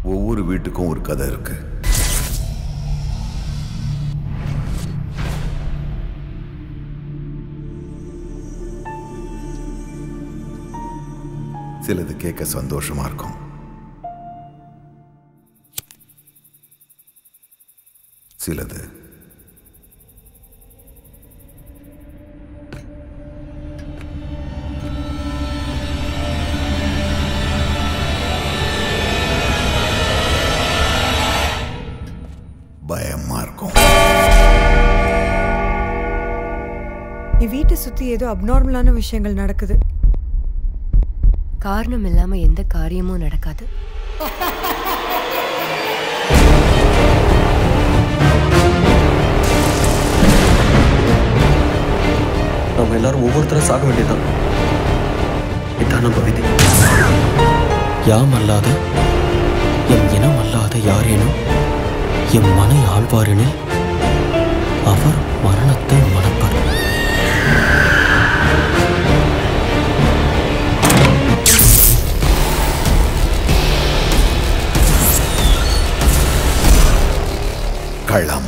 ஒவ்வொரு வீட்டுக்கும் ஒரு கதை இருக்கு. சிலது கேட்க சந்தோஷமா இருக்கும், சிலது பயமா இருக்கும். வீட்டை சுத்தி ஏதோ அப்நார்மலான விஷயங்கள் நடக்குது. காரணம் இல்லாம எந்த காரியமும் நடக்காது. நம்ம எல்லாரும் ஒவ்வொருத்தரும் சாக வேண்டியதுதான். இதான் நம்ம விதி. யாம் அல்லாத எம் இனம் அல்லாத யாரேனும் எம் மனை ஆழ்வாரெனில் அவர் மரணத்தை மணப்பர். கள்ளம்